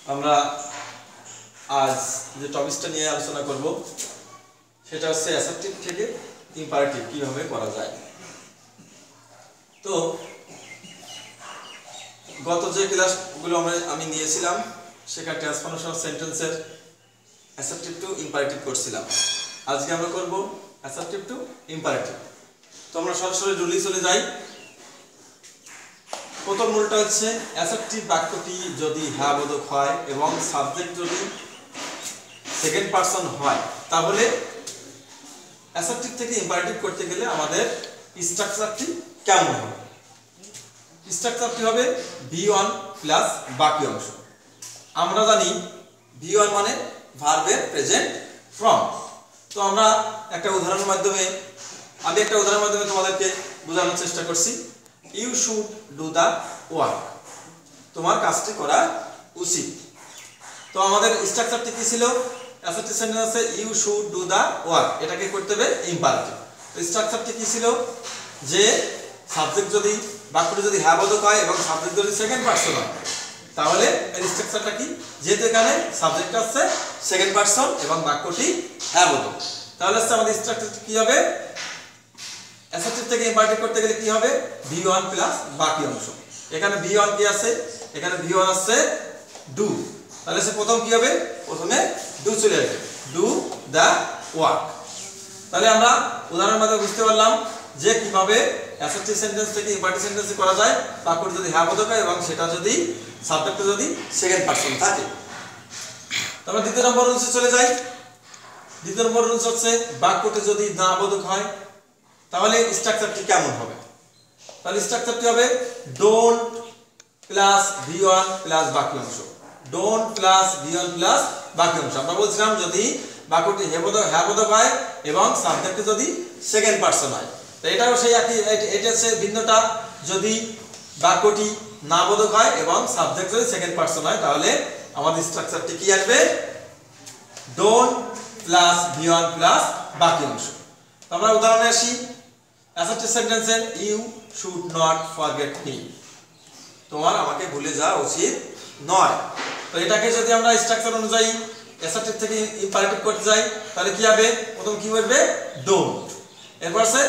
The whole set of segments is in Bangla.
আমরা আজ যে টপিকটা নিয়ে আলোচনা করব সেটা হচ্ছে অ্যাসার্টিভ থেকে ইম্পারেটিভ কিভাবে করা যায়। তো গত যে ক্লাসগুলো আমি নিয়েছিলাম সেখানে ট্রান্সফরমেশন অফ সেন্টেন্সের অ্যাসার্টিভ টু ইম্পারেটিভ করছিলাম। আজকে আমরা করব অ্যাসার্টিভ টু ইম্পারেটিভ। তো আমরা সরাসরি রুলে চলে যাই। প্রথম রুলটা হচ্ছে অ্যাসার্টিভ বাক্যটি যদি হ্যাঁ বোধক হয় এবং সাবজেক্ট যদি সেকেন্ড পারসন হয় তাহলে অ্যাসার্টিভ থেকে ইম্পারেটিভ করতে গেলে আমাদের স্ট্রাকচারটি কেমন হবে? স্ট্রাকচারটি হবে V1 প্লাস বাকি অংশ। আমরা জানি V1 মানে ভার্বের প্রেজেন্ট ফর্ম। তো আমরা একটা উদাহরণের মাধ্যমে তোমাদেরকে বোঝানোর চেষ্টা করছি। You should do the work, তোমার কাজটি করা উচিত। তো আমাদের স্ট্রাকচারটি কি ছিল? অ্যাসার্টিভ সেন্টেন্সে you should do the work, এটাকে করতে হবে ইম্পারেটিভ। তো স্ট্রাকচারটি কি ছিল যে সাবজেক্ট যদি বাক্যটি যদি হ্যাঁ বোধক হয় এবং সাবজেক্ট যদি সেকেন্ড পারসন হয় তাহলে এর স্ট্রাকচারটা কি? যেহেতু এখানে সাবজেক্টটা হচ্ছে সেকেন্ড পারসন এবং বাক্যটি হ্যাঁ বোধক, তাহলে হচ্ছে আমাদের স্ট্রাকচারটি কি হবে? অ্যাসার্টিভ থেকে ইম্পারেটিভ করতে গেলে কি হবে? V1 প্লাস বাকি অংশ। এখানে V1 কি আছে? এখানে V1 আছে ডু, তাহলে সে প্রথম কি হবে? প্রথমে ডু চলে আসবে, ডু দ্য ওয়ার্ক। তাহলে আমরা উদাহরণের মাধ্যমে বুঝতে পারলাম যে কিভাবে অ্যাসার্টিভ সেন্টেন্স থেকে ইম্পারেটিভ সেন্টেন্স করা যায়। বাক্যটি যদি হ্যাঁ বোধক হয় এবং সেটা যদি সাবজেক্টে যদি সেকেন্ড পারসন থাকে। তারপর দ্বিতীয় নম্বর রুলসে চলে যাই। দ্বিতীয় নম্বর রুলস হচ্ছে বাক্যটি যদি না বোধক হয় তাহলে স্ট্রাকচারটি কেমন হবে? তাহলে স্ট্রাকচারটি হবে ডোন্ট প্লাস V1 প্লাস বাকি অংশ। ডোন্ট প্লাস V1 প্লাস বাকি অংশ। আমরা বলছিলাম যদি বাক্যটি হ্যাঁ বোধক হয় এবং সাবজেক্টে যদি সেকেন্ড পারসন হয়। তো এটাও সেই একই, এটা হচ্ছে ভিন্নটা। যদি বাক্যটি না বোধক হয় এবং সাবজেক্ট যদি সেকেন্ড পারসন হয় তাহলে আমাদের স্ট্রাকচারটি কি আসবে? ডোন্ট প্লাস V1 প্লাস বাকি অংশ। তো আমরা উদাহরণে আসি। অ্যাসার্টিভ সেন্টেন্সের you should not forget me, তোমার আমাকে ভুলে যাওয়া উচিত নয়। তো এটাকে যদি আমরা স্ট্রাকচার অনুযায়ী অ্যাসার্টিভ থেকে ইম্পারেটিভ করতে যাই তাহলে কি হবে? প্রথম কি বলবে? ডোন্ট। এরপর আছে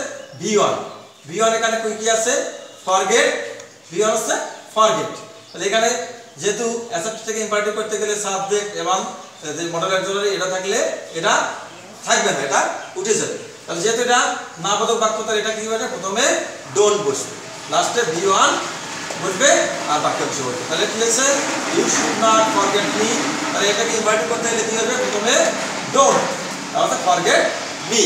V1 এখানে কি আছে? ফরগেট। V1 আছে ফরগেট। তাহলে এখানে যেহেতু অ্যাসার্টিভ থেকে ইম্পারেটিভ করতে গেলে সাবজেক্ট এবং যে মডেল অক্সিলারি এটা থাকলে এটা থাকবে না, এটা উঠে যাবে। তাহলে যেহেতু এটা না বোধক বাক্য তাহলে এটা কি হবে? প্রথমে ডোন্ট বসবে, লাস্টে V1 বসবে আর বাকি অংশ বসবে। তাহলে কি হচ্ছে? You should not forget me. তাহলে এটাকে ইনভার্ট করতে গেলে কি হবে? প্রথমে ডোন্ট, তাহলে ফরগেট মি।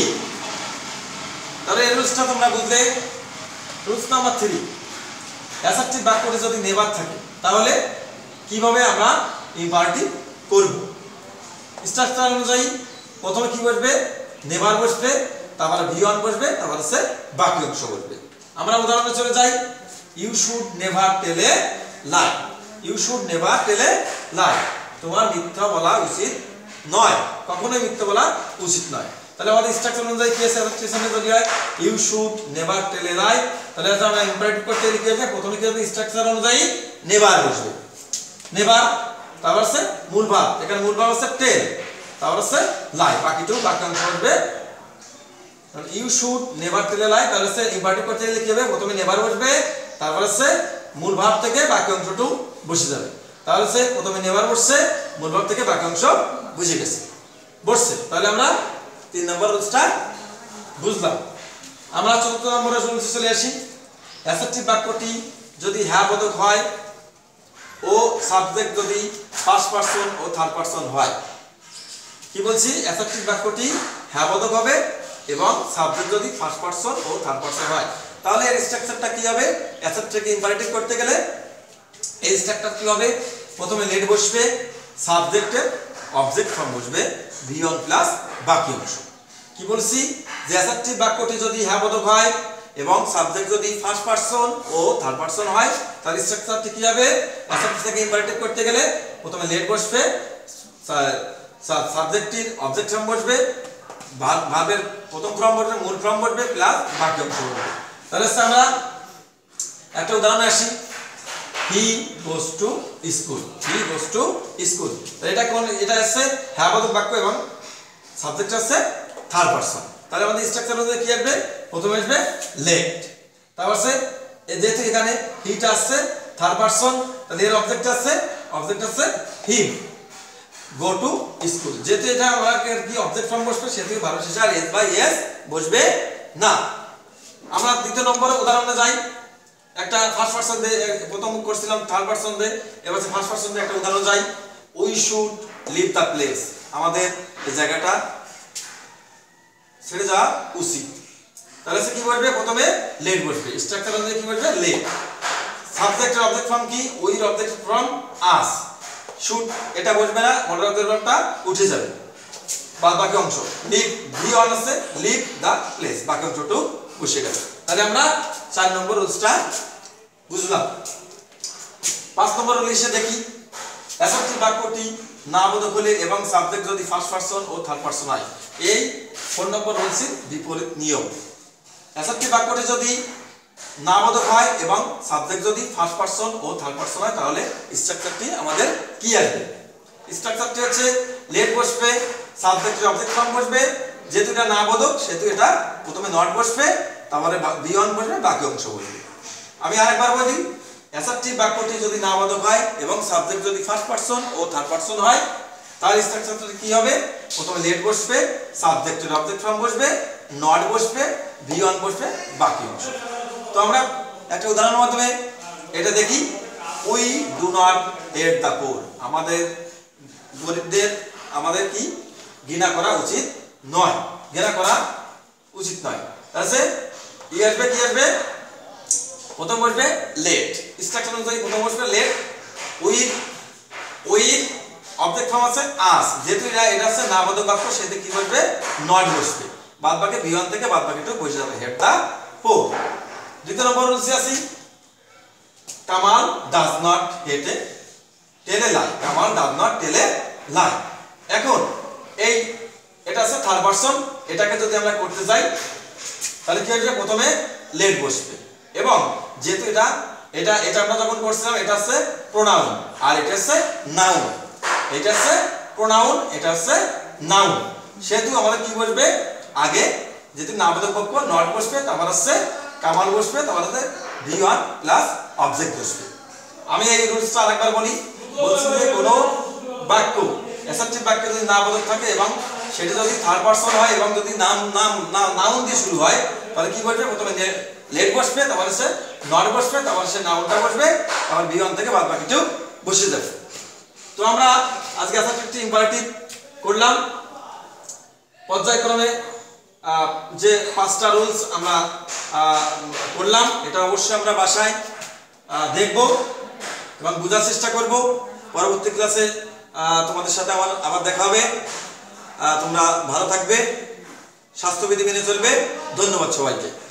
তাহলে এই রুলসটা তোমরা বুঝলে। রুলস নাম্বার 3, অ্যাসার্টিভ বাক্যটি যদি নেভার থাকে তাহলে কিভাবে আমরা ইম্পারেটিভ করব? স্ট্রাকচার অনুযায়ী প্রথমে কি বসবে? নেভার বসবে, তারপরে V1 বসবে, তারপরে হচ্ছে বাকি অংশ বসবে। আমরা উদাহরণে চলে যাই। You should never tell a lie. You should never tell a lie, তোমার মিথ্যা বলা উচিত নয়, কখনোই মিথ্যা বলা উচিত নয়। তাহলে আমাদের স্ট্রাকচার অনুযায়ী কি আছে? অ্যাসার্টিভ যদি হয় you should never tell a lie, তাহলে আমরা ইম্পারেটিভ করতে গেলে কি হবে? প্রথমে কি হবে? স্ট্রাকচার অনুযায়ী নেভার বসবে, নেভার, তারপর হচ্ছে মূল ভাব। এখানে মূল ভাব হচ্ছে টেল, তারপর হচ্ছে লাই, বাকিটুকু বাকি অংশ বসবে। You should never tell a lie, তাহলে হচ্ছে ইম্পারেটিভ করতে গেলে কি হবে? প্রথমে নেভার বসবে, তারপর হচ্ছে মূল ভাব থেকে বাকি অংশটুকু বসে যাবে। তাহলে হচ্ছে প্রথমে নেভার বসছে, মূল ভাব থেকে বাকি অংশ বুঝে গেছে, বসছে। তাহলে আমরা 3 নম্বর রুলসটা বুঝলাম। আমরা 4 নম্বরের রুলসে চলে আসি। অ্যাসার্টিভ বাক্যটি যদি হ্যাঁ বোধক হয় ও সাবজেক্ট যদি ফার্স্ট পারসন ও থার্ড পারসন হয়। কি বলছি? অ্যাসার্টিভ বাক্যটি হ্যাঁ বোধক হবে এবং সাবজেক্ট যদি ফার্স্ট পারসন ও থার্ড পারসন হয় তাহলে এর স্ট্রাকচারটা কি হবে? অ্যাসার্টিভ থেকে ইম্পারেটিভ করতে গেলে এই স্ট্রাকচার কি হবে? প্রথমে লেট বসবে, সাবজেক্টের অবজেক্ট ফর্ম বসবে, V1 প্লাস বাকি অংশ। কি বলছি? যে অ্যাসার্টিভ বাক্যটি যদি হ্যাঁ বোধক হয় এবং সাবজেক্ট যদি ফার্স্ট পারসন ও থার্ড পারসন হয় তাহলে স্ট্রাকচারটি কি হবে? অ্যাসার্টিভ থেকে ইম্পারেটিভ করতে গেলে প্রথমে লেট বসবে, সাবজেক্টের অবজেক্ট ফর্ম বসবে, ভার্বের প্রথম ফর্ম বসবে, মূল ফর্ম বসবে, প্লাস বাকি অংশ বসবে। তাহলে আমরা একটা উদাহরণে আসি। He goes to school, he goes to school. তাহলে এটা কোন, এটা আছে হ্যাঁ বোধক বাক্য এবং সাবজেক্ট আছে থার্ড পারসন। তাহলে আমাদের স্ট্রাকচার অনুযায়ী কি আসবে, প্রথমে আসবে লেট, তারপর আছে যেহেতু এখানে হিটা আসছে থার্ড পারসন, তাহলে এর অবজেক্ট আছে হিম, গো টু স্কুল। যেহেতু এটা আমাকে কি অবজেক্ট ফর্ম বসবে, সেহেতু ভালো শেষে আর এস বাই এস বসবে না। আমরা দ্বিতীয় নম্বরে উদাহরণে যাই। একটা ফার্স্ট পারসন দিয়ে প্রথম করছিলাম, থার্ড পারসন দিয়ে, এবার ফার্স্ট পারসন দিয়ে একটা উদাহরণ যাই। We should leave the place, আমাদের এই জায়গাটা ছেড়ে যাওয়া উচিত। তাহলে সে কি বসবে, প্রথমে লেট বসবে, স্ট্রাকচার অনুযায়ী কি বসবে, লেট। সাবজেক্টের অবজেক্ট ফর্ম কি, উই এর অবজেক্ট ফর্ম আস, শুড এটা বসবে না, মডেল অবজেক্ট ফর্মটা উঠে যাবে, বাদ বাকি অংশ লিভ, ভি অন আছে লিভ দ্য প্লেস, বাকি অংশটুকু বসে গেল। তাহলে আমরা 4 নম্বর রুলসটা বুঝলাম। 5 নম্বর রুল এসে দেখি, অ্যাসার্টিভ বাক্যটি নামবোধক হলে এবং সাবজেক্ট যদি ফার্স্ট পারসন ও থার্ড পারসন হয়, এই 4 নম্বর রুলসের বিপরীত নিয়ম। অ্যাসার্টিভ বাক্যটি যদি নামবোধক হয় এবং সাবজেক্ট যদি ফার্স্ট পারসন ও থার্ড পারসন হয়, তাহলে স্ট্রাকচারটি আমাদের কি আসবে, স্ট্রাকচারটি হচ্ছে লেট বসবে, সাবজেক্টের অবজেক্ট ফর্ম বসবে, যেহেতু এটা নামবোধক সেহেতু এটা প্রথমে নট বসবে, তারপরে বিয়ন বসবে, বাকি অংশ বসবে। আমি আরেকবার বলি, অ্যাসার্টিভ বাক্যটি যদি নামবোধক হয় এবং সাবজেক্ট যদি ফার্স্ট পারসন ও থার্ড পারসন হয়, তাহলে স্ট্রাকচারটা কি হবে, প্রথমে লেট বসবে, সাবজেক্টের অবজেক্ট ফর্ম বসবে, নট বসবে, বিয়ন বসবে, বাকি অংশ। তো আমরা একটা উদাহরণের মাধ্যমে এটা দেখি। We do not hate the poor, আমাদের গরিবদের আমাদের কি ঘৃণা করা উচিত নয়, ঘৃণা করা উচিত নয়। তাহলে কি আসবে, কি আসবে, প্রথম বসবে লেট, স্ট্রাকচার অনুযায়ী প্রথম বসবে লেট, উই অবজেক্ট ফর্ম আছে আস, যেহেতু এটা আছে নামবোধক বাক্য সেটা কি বসবে, নট বসবে, বাদ বাকি বিয়ন থেকে বাদ বাকিটুকু বসে যাবে, হেট দ্য পোর। দ্বিতীয় নম্বর রুলসে আসি, Kamal does not hate a tell a lie, Kamal does not tell a lie. এখন এই এটা আছে থার্ড পারসন, এটাকে যদি আমরা করতে যাই তাহলে কি হবে, প্রথমে লেট বসবে এবং যেহেতু এটা এটা এটা আমরা যখন করছিলাম এটা আছে প্রোনাউন আর এটা আছে নাউন, এটা আছে প্রোনাউন, এটা আছে নাউন, সেহেতু আমাদের কি বসবে, আগে যেহেতু নামবোধক বাক্য নট বসবে, তারপর আছে কামাল বসবে, তারপর আছে ভি1 প্লাস অবজেক্ট বসবে। আমি এই রুলসটা আরেকবার বলি, বলছি যে কোনো বাক্য অ্যাসার্টিভ বাক্য যদি নামবোধক থাকে এবং সেটা যদি থার্ড পারসন হয় এবং যদি নাউন দিয়ে শুরু হয়, তাহলে কি বসবে, প্রথমে লেট বসবে, তারপর সে নট বসবে, তারপর সে নাউনটা বসবে, তারপর বিয়ন থেকে বাদ বাকিটুকু বসে যাবে। তো আমরা আজকে অ্যাসার্টিভটি ইম্পারেটিভ করলাম, পর্যায়ক্রমে যে 5টা রুলস আমরা করলাম, এটা অবশ্যই আমরা বাসায় দেখব এবং বোঝার চেষ্টা করব। পরবর্তী ক্লাসে তোমাদের সাথে আবার দেখা হবে। তোমরা ভালো থাকবে, স্বাস্থ্যবিধি মেনে চলবে। ধন্যবাদ সবাইকে।